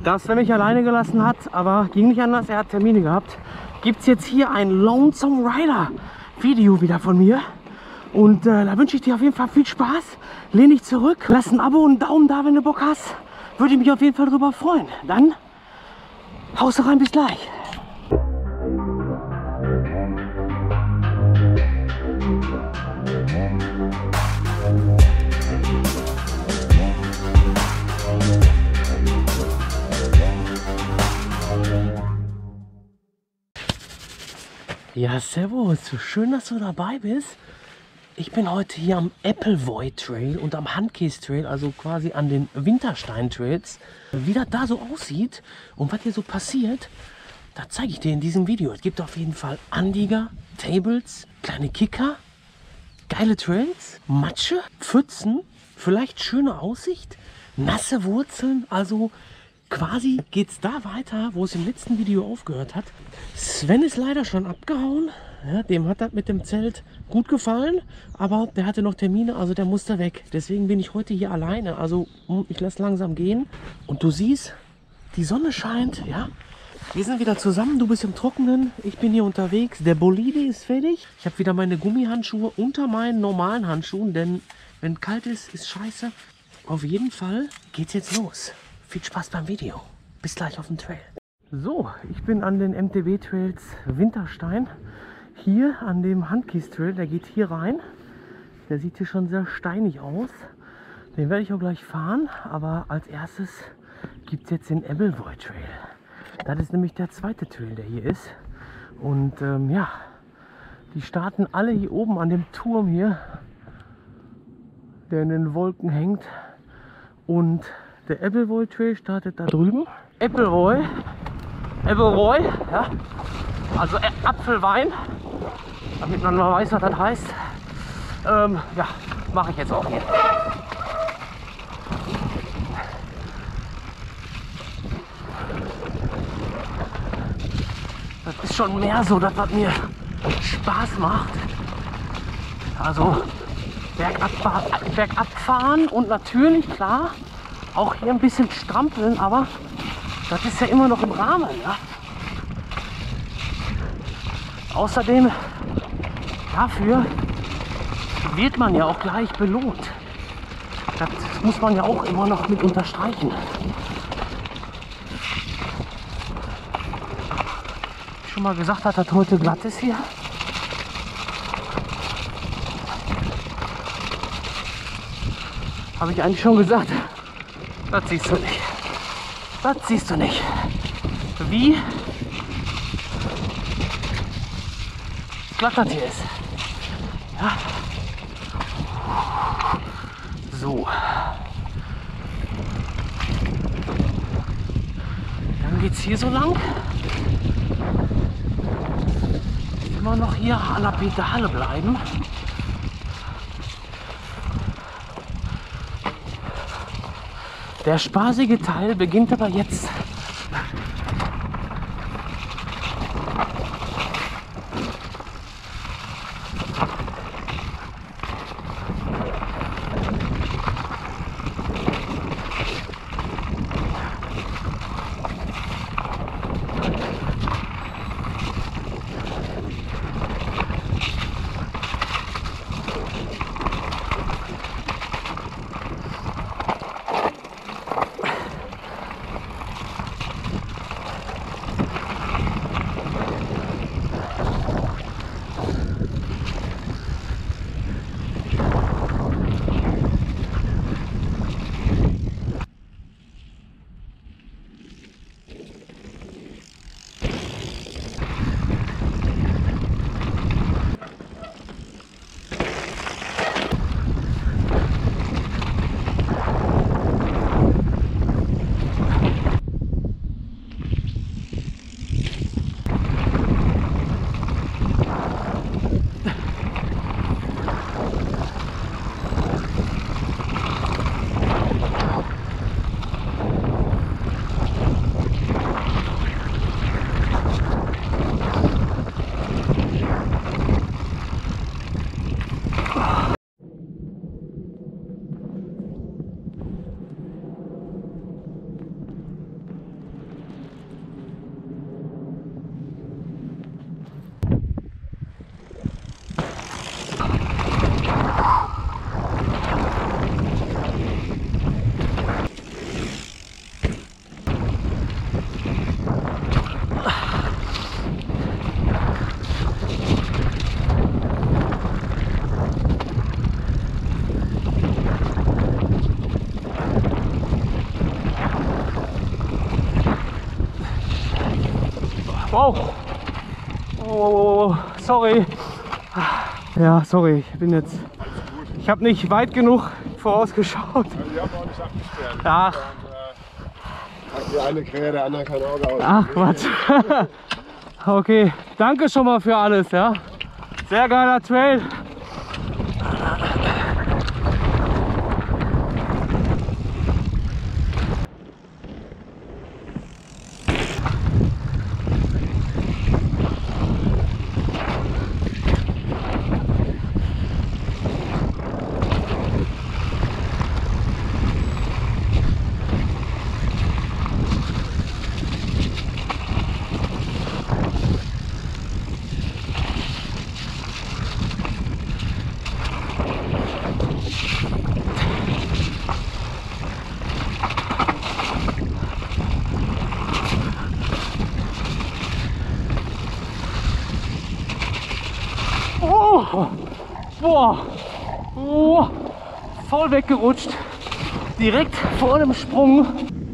Da Sven mich alleine gelassen hat, aber ging nicht anders, er hat Termine gehabt, gibt es jetzt hier ein Lonesome Rider Video wieder von mir. Und da wünsche ich dir auf jeden Fall viel Spaß. Lehn dich zurück, lass ein Abo und einen Daumen da, wenn du Bock hast. Würde ich mich auf jeden Fall drüber freuen. Dann haust rein, bis gleich. Ja, servus, schön, dass du dabei bist. Ich bin heute hier am Appleboy Trail und am Handkäse Trail, also quasi an den Winterstein Trails. Wie das da so aussieht und was hier so passiert, das zeige ich dir in diesem Video. Es gibt auf jeden Fall Anlieger, Tables, kleine Kicker, geile Trails, Matsche, Pfützen, vielleicht schöne Aussicht, nasse Wurzeln, also quasi geht es da weiter, wo es im letzten Video aufgehört hat. Sven ist leider schon abgehauen. Ja, dem hat das mit dem Zelt gut gefallen, aber der hatte noch Termine, also der musste weg. Deswegen bin ich heute hier alleine. Also ich lasse langsam gehen. Und du siehst, die Sonne scheint. Ja, wir sind wieder zusammen. Du bist im Trockenen, ich bin hier unterwegs. Der Bolide ist fertig. Ich habe wieder meine Gummihandschuhe unter meinen normalen Handschuhen, denn wenn kalt ist, ist scheiße. Auf jeden Fall geht's jetzt los. Viel Spaß beim Video. Bis gleich auf dem Trail. So, ich bin an den MTB Trails Winterstein. Hier an dem Handkäse Trail, der geht hier rein. Der sieht hier schon sehr steinig aus. Den werde ich auch gleich fahren. Aber als erstes gibt es jetzt den Appleboy Trail. Das ist nämlich der zweite Trail, der hier ist. Und ja, die starten alle hier oben an dem Turm hier, der in den Wolken hängt. Und der Appleboy Trail startet da drüben. Appleboy, ja, also Apfelwein, damit man mal weiß, was das heißt. Ja, mache ich jetzt auch hier. Das ist schon mehr so, dass was mir Spaß macht. Also bergab fahren und natürlich, klar, auch hier ein bisschen strampeln, aber das ist ja immer noch im Rahmen. Ja? Außerdem, dafür wird man ja auch gleich belohnt. Das muss man ja auch immer noch mit unterstreichen. Schon mal gesagt hat, dass heute glatt ist hier. Habe ich eigentlich schon gesagt. Das siehst du nicht. Das siehst du nicht. Wie glatt das hier ist. Ja. So. Dann geht es hier so lang. Immer noch hier an der Pedale bleiben. Der spaßige Teil beginnt aber jetzt. Wow. Oh, sorry. Ja, sorry, ich habe nicht weit genug vorausgeschaut. Die haben auch nicht abgesperrt. Ach. Die eine Krähe, der andere kein Auge aus. Ach, Quatsch. Okay, danke schon mal für alles, ja. Sehr geiler Trail. Oh, boah, oh, voll weggerutscht, direkt vor dem Sprung.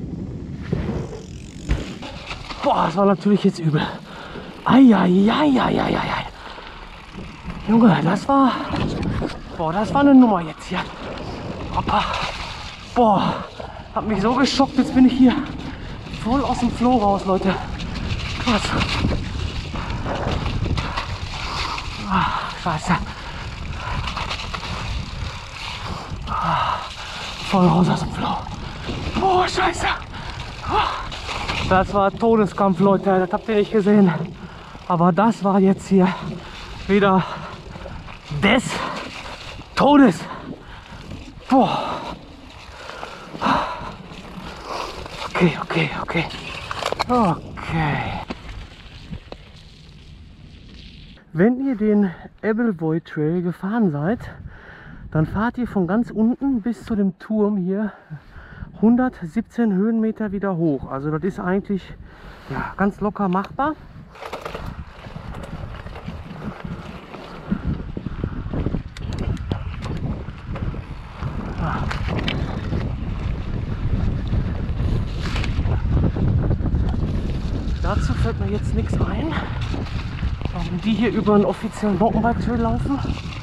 Boah, das war natürlich jetzt übel. Eieieiei. Junge, das war eine Nummer jetzt hier. Hoppa. Boah, hat mich so geschockt, jetzt bin ich hier voll aus dem Flow raus, Leute. Krass. Scheiße. Voll raus aus dem Flow. Oh, Scheiße. Das war Todeskampf, Leute. Das habt ihr nicht gesehen. Aber das war jetzt hier wieder des Todes. Boah. Okay. Wenn ihr den Appleboy Trail gefahren seid, dann fahrt ihr von ganz unten bis zu dem Turm hier 117 Höhenmeter wieder hoch. Also das ist eigentlich ja, ganz locker machbar. Dazu fällt mir jetzt nichts ein. Warum die hier über einen offiziellen Mountainbike-Trail laufen,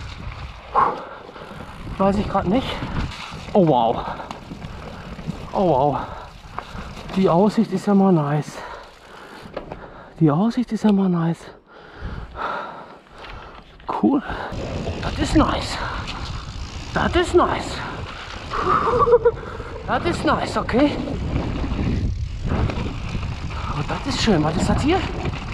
weiß ich gerade nicht. Oh wow. Oh wow. Die Aussicht ist ja mal nice. Cool. Das ist nice. Das ist nice, okay. Und das ist schön. Was ist das hier?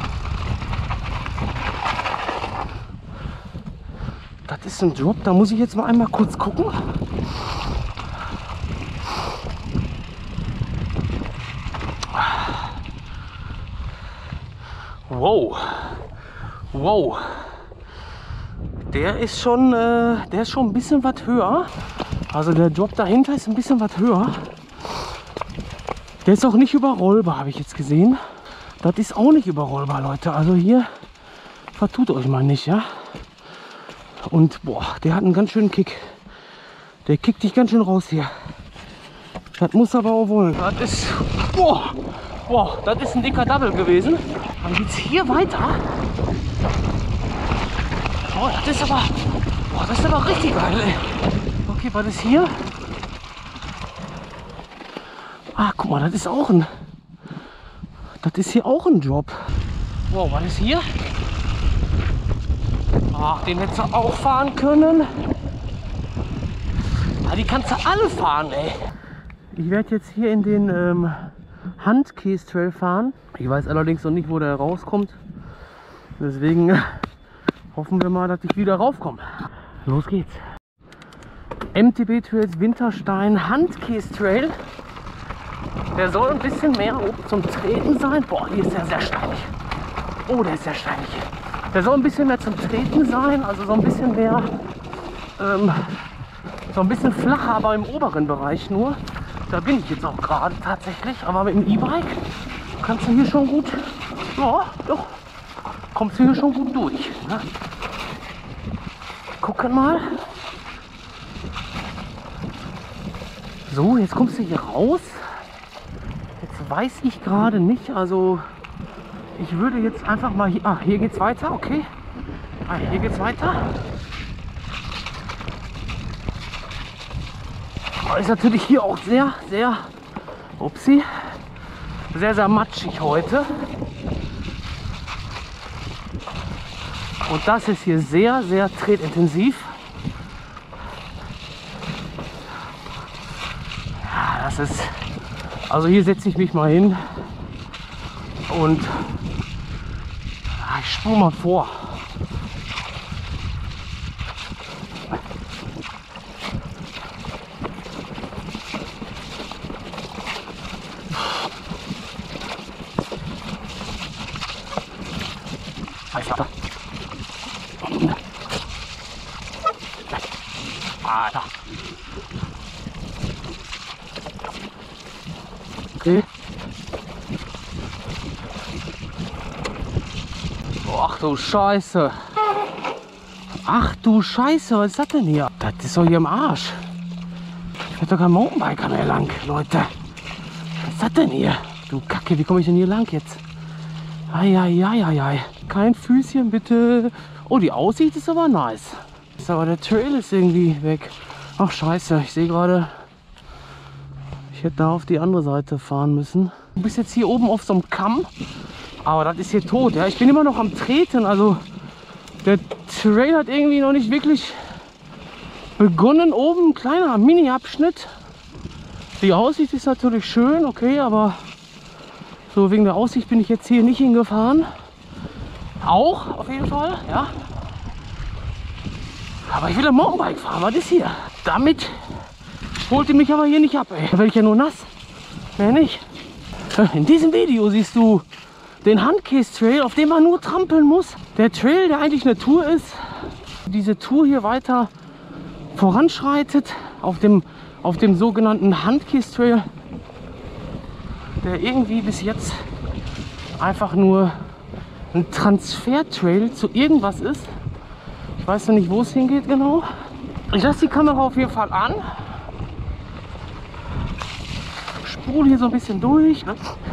Das ist ein Drop, da muss ich jetzt mal einmal kurz gucken. Wow. Der ist schon ein bisschen was höher. Also der Drop dahinter ist ein bisschen was höher. Der ist auch nicht überrollbar, habe ich jetzt gesehen. Das ist auch nicht überrollbar, Leute. Also hier vertut euch mal nicht, ja. Und boah, der hat einen ganz schönen Kick. Der kickt dich ganz schön raus hier. Das muss aber auch wollen. Das ist, boah, das ist ein dicker Double gewesen. Dann geht's hier weiter. Oh, das ist aber richtig geil, ey. Okay, was ist hier? Ah, guck mal, das ist hier auch ein Drop. Wow, was ist hier? Ach, den hättest du auch fahren können. Ja, die kannst du alle fahren, ey. Ich werde jetzt hier in den Handcase Trail fahren. Ich weiß allerdings noch nicht, wo der rauskommt. Deswegen hoffen wir mal, dass ich wieder raufkomme. Los geht's. MTB Trails Winterstein Handcase Trail. Der soll ein bisschen mehr oben zum Treten sein. Boah, hier ist der sehr steinig. Oh, der ist sehr steinig. Der soll ein bisschen mehr zum Treten sein, also so ein bisschen mehr, so ein bisschen flacher, aber im oberen Bereich nur. Da bin ich jetzt auch gerade tatsächlich, aber mit dem E-Bike kannst du hier schon gut, ja, doch, kommst du hier schon gut durch. Ne? Gucken mal. So, jetzt kommst du hier raus. Jetzt weiß ich gerade nicht, also ich würde jetzt einfach mal hier, hier geht's weiter, okay. Hier geht's weiter. Aber ist natürlich hier auch sehr, upsie, sehr matschig heute. Und das ist hier sehr tretintensiv. Ja, das ist, also hier setze ich mich mal hin und ich spule mal vor. Alter. Okay. Ach du Scheiße. Ach du Scheiße, was ist das denn hier? Das ist doch hier im Arsch. Ich werde doch kein Mountainbiker mehr lang, Leute. Was ist das denn hier? Du Kacke, wie komme ich denn hier lang jetzt? Eieieiei. Kein Füßchen bitte. Oh, die Aussicht ist aber nice. Aber der Trail ist irgendwie weg. Ach scheiße, ich sehe gerade, ich hätte da auf die andere Seite fahren müssen. Du bist jetzt hier oben auf so einem Kamm, aber das ist hier tot. Ja, ich bin immer noch am Treten, also der Trail hat irgendwie noch nicht wirklich begonnen. Oben ein kleiner Mini-Abschnitt. Die Aussicht ist natürlich schön, okay, aber so wegen der Aussicht bin ich jetzt hier nicht hingefahren. Auch auf jeden Fall, ja. Aber ich will ein Mountainbike fahren, was ist hier? Damit holt ihr mich aber hier nicht ab, ey. Da werde ich ja nur nass. Mehr nicht. In diesem Video siehst du den Handcase Trail, auf dem man nur trampeln muss. Der Trail, der eigentlich eine Tour ist. Diese Tour hier weiter voranschreitet auf dem sogenannten Handcase Trail, der irgendwie bis jetzt einfach nur ein Transfer-Trail zu irgendwas ist. Ich weiß noch nicht, wo es hingeht genau. Ich lasse die Kamera auf jeden Fall an. Spule hier so ein bisschen durch.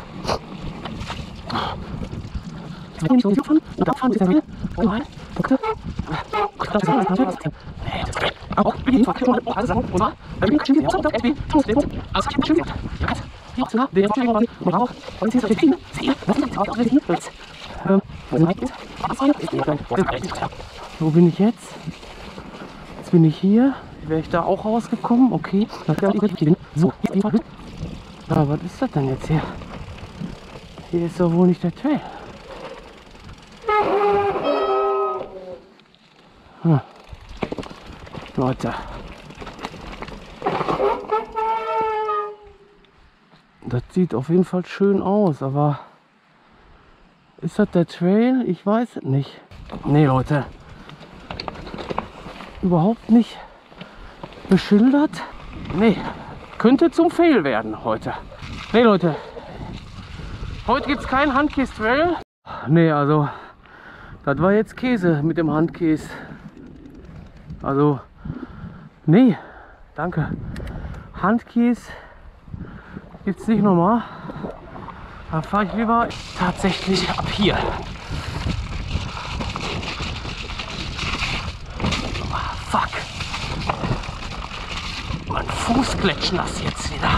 Wo bin ich jetzt? Jetzt bin ich hier. Wäre ich da auch rausgekommen? Okay. So, was ist das denn jetzt hier? Hier ist doch wohl nicht der Trail. Leute. Das sieht auf jeden Fall schön aus, aber ist das der Trail? Ich weiß es nicht. Nee, Leute. Überhaupt nicht beschildert. Nee, könnte zum Fail werden heute. Nee, Leute. Heute gibt es keinen Handcase Trail. Nee, also das war jetzt Käse mit dem Handcase. Also, nee, danke. Handcase gibt es nicht nochmal. Da fahre ich lieber tatsächlich ab hier. Fuck. Mein Fuß gletscht nass jetzt wieder.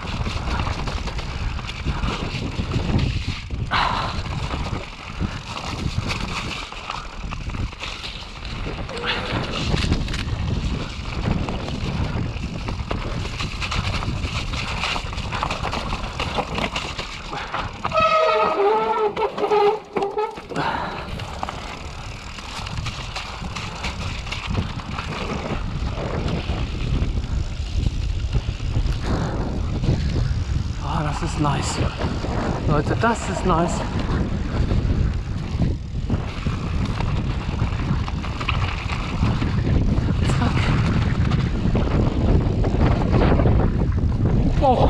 Das ist nice. Leute, das ist nice. Zack. Oh.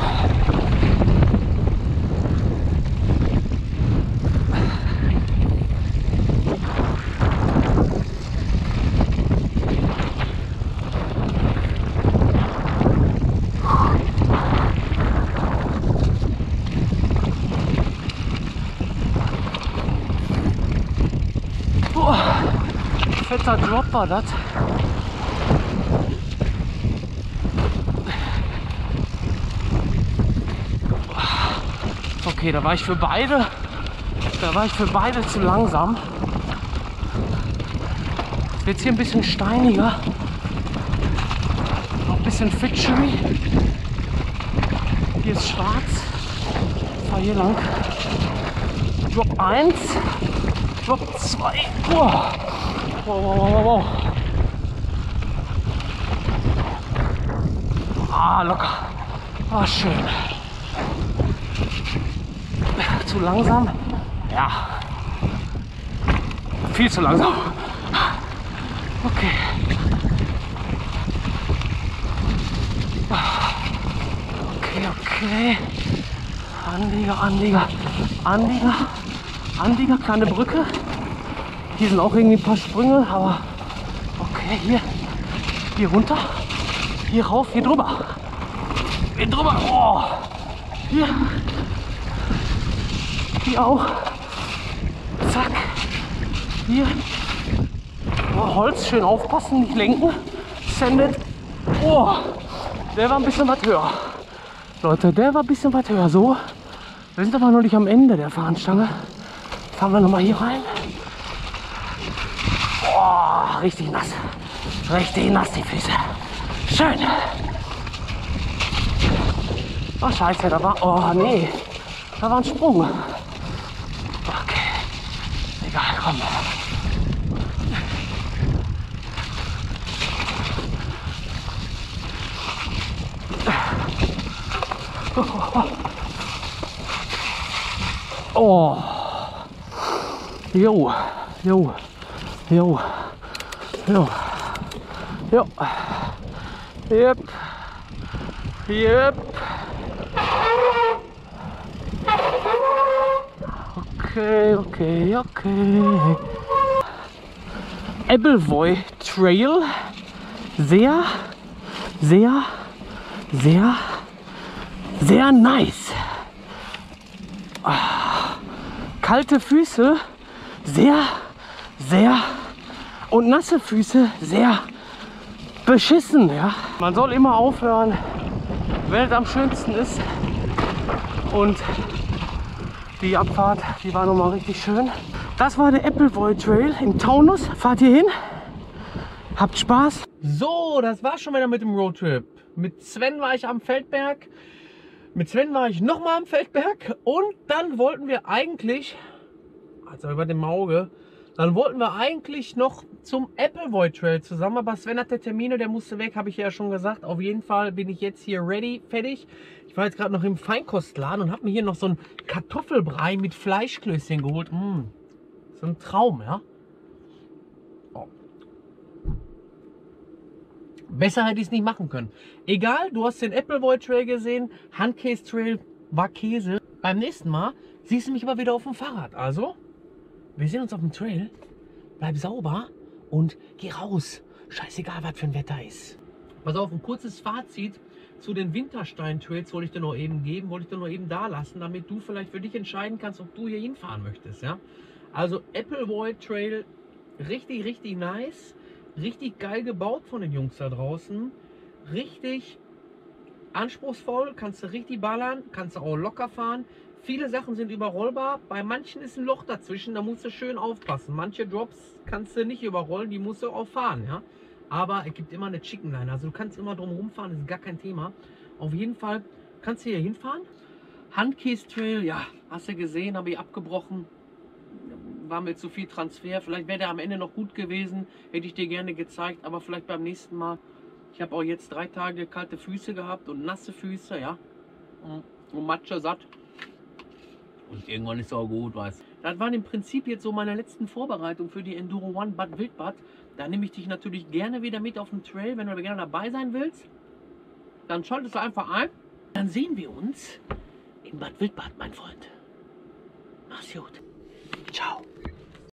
8er Drop war das. Okay, da war ich für beide zu langsam. Jetzt wird es hier ein bisschen steiniger. Noch ein bisschen Fitchery. Hier ist schwarz. Ich fahre hier lang. Drop 1. Drop 2. Wow. Wow. Ah, locker. Ah, schön. Zu langsam? Ja. Viel zu langsam. Okay. Okay. Anlieger, kleine Brücke. Hier sind auch irgendwie ein paar Sprünge, aber okay, hier runter, hier rauf, hier drüber. Oh. Hier auch. Zack. Hier. Oh, Holz, schön aufpassen, nicht lenken. Sendet. Oh, der war ein bisschen was höher. Leute, der war ein bisschen was höher. So, wir sind aber noch nicht am Ende der Fahnenstange. Fahren wir nochmal hier rein. Oh, richtig nass. Richtig nass die Füße. Schön. Oh, scheiße, da war... Oh, nee. Da war ein Sprung. Okay. Egal, komm. Oh. Jo. Yep. Okay. Appleboy Trail. Sehr nice. Kalte Füße, sehr und nasse Füße, sehr beschissen. Ja? Man soll immer aufhören, wenn es am schönsten ist. Und die Abfahrt, die war nochmal richtig schön. Das war der Appleboy Trail im Taunus. Fahrt ihr hin, habt Spaß. So, das war schon wieder mit dem Roadtrip. Mit Sven war ich am Feldberg. Mit Sven war ich nochmal am Feldberg und dann wollten wir eigentlich, also über dem Auge, dann wollten wir eigentlich noch zum Appleboy Trail zusammen, aber Sven hatte Termine, der musste weg, habe ich ja schon gesagt. Auf jeden Fall bin ich jetzt hier ready, fertig. Ich war jetzt gerade noch im Feinkostladen und habe mir hier noch so einen Kartoffelbrei mit Fleischklößchen geholt. So ein Traum, ja. Oh. Besser hätte ich es nicht machen können. Egal, du hast den Appleboy Trail gesehen, Handcase Trail war Käse. Beim nächsten Mal siehst du mich aber wieder auf dem Fahrrad. Also, wir sehen uns auf dem Trail. Bleib sauber und geh raus. Scheißegal, was für ein Wetter ist. Pass auf, ein kurzes Fazit zu den Winterstein-Trails wollte ich dir noch eben geben, wollte ich dir noch eben da lassen, damit du vielleicht für dich entscheiden kannst, ob du hier hinfahren möchtest. Ja? Also Appleboy Trail, richtig nice. Richtig geil gebaut von den Jungs da draußen. Richtig anspruchsvoll, kannst du richtig ballern, kannst du auch locker fahren. Viele Sachen sind überrollbar, bei manchen ist ein Loch dazwischen, da musst du schön aufpassen. Manche Drops kannst du nicht überrollen, die musst du auch fahren. Ja? Aber es gibt immer eine Chicken Line, also du kannst immer drum rumfahren, das ist gar kein Thema. Auf jeden Fall kannst du hier hinfahren. Handcase Trail, ja, hast du gesehen, habe ich abgebrochen. War mir zu viel Transfer. Vielleicht wäre der am Ende noch gut gewesen. Hätte ich dir gerne gezeigt. Aber vielleicht beim nächsten Mal. Ich habe auch jetzt 3 Tage kalte Füße gehabt und nasse Füße. Ja. Und Matsche satt. Und irgendwann ist es auch gut, weißt du. Das waren im Prinzip jetzt so meine letzten Vorbereitungen für die Enduro One Bad Wildbad. Da nehme ich dich natürlich gerne wieder mit auf den Trail. Wenn du gerne dabei sein willst, dann schaltest du einfach ein. Dann sehen wir uns in Bad Wildbad, mein Freund. Mach's gut. Ciao.